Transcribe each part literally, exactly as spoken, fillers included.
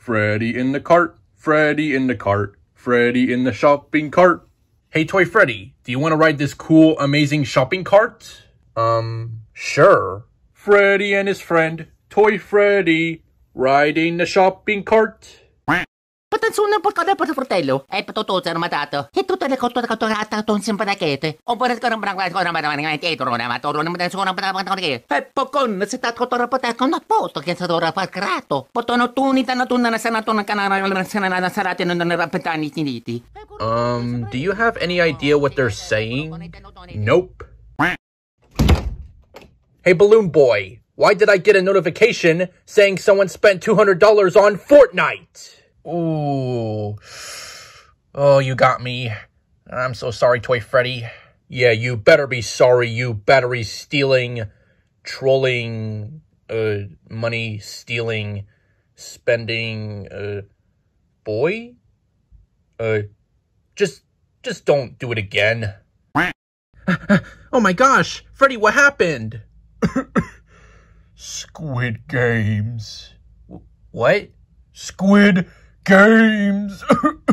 Freddy in the cart, Freddy in the cart, Freddy in the shopping cart. Hey, Toy Freddy, do you want to ride this cool, amazing shopping cart? Um, sure. Freddy and his friend, Toy Freddy, riding the shopping cart. Potenziono portare per fratello e tutto c'era matato. E tutto le cose che ho fatto sempre da chiede. O per scorrere una cosa ma ma dietro una ma torno non sono per per che. E pocon se sta tutto rapportato con apposto che sta ora per creato. Potono tuni tanto tunna sana tunna canana la sana la sarate non ne rapetani finiti. Um, do you have any idea what they're saying? Nope. Hey, Balloon Boy, why did I get a notification saying someone spent two hundred dollars on Fortnite? Ooh. Oh, you got me. I'm so sorry, Toy Freddy. Yeah, you better be sorry, you battery stealing, trolling, uh, money stealing, spending, uh, boy? Uh, just, just don't do it again. Oh my gosh, Freddy, what happened? Squid Games. What? Squid Games.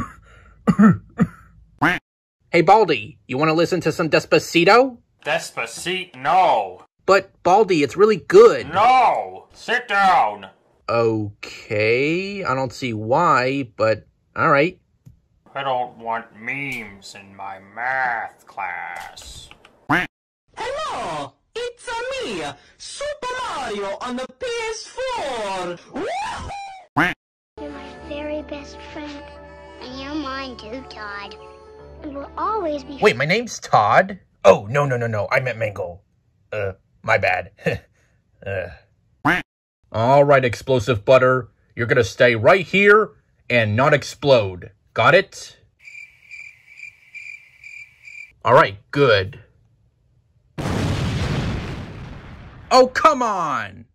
Hey, Baldi, you want to listen to some Despacito? Despacito? No. But, Baldi, it's really good. No! Sit down! Okay, I don't see why, but alright. I don't want memes in my math class. Hello! It's a me, Super Mario on the P S four! You're my very best friend. And you're mine too, Todd. And we'll always be... Wait, my name's Todd? Oh, no, no, no, no, I meant Mango. Uh, my bad. uh. Alright, Explosive Butter. You're gonna stay right here and not explode. Got it? Alright, good. Oh, come on!